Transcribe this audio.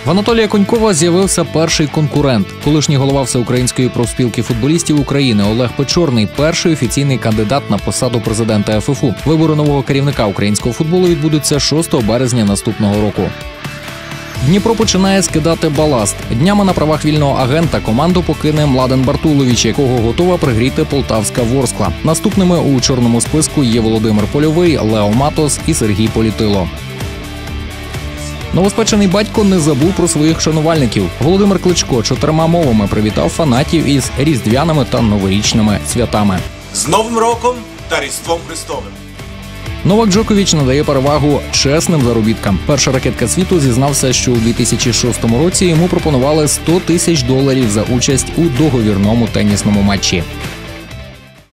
В Анатолія Конькова з'явився перший конкурент. Колишній голова Всеукраїнської профспілки футболістів України Олег Печорний – перший офіційний кандидат на посаду президента ФФУ. Вибори нового керівника українського футболу відбудуться 6 березня наступного року. Дніпро починає скидати баласт. Днями на правах вільного агента команду покине Младен Бартулович, якого готова пригріти полтавська Ворскла. Наступними у чорному списку є Володимир Польовий, Лео Матос і Сергій Політило. Новоспечений батько не забув про своїх шанувальників. Володимир Кличко 4 мовами привітав фанатів із різдвяними та новорічними святами. З Новим роком та Різдвом Христовим! Новак Джокович надає перевагу чесним заробіткам. Перша ракетка світу зізнався, що у 2006 році йому пропонували $100 000 за участь у договірному тенісному матчі.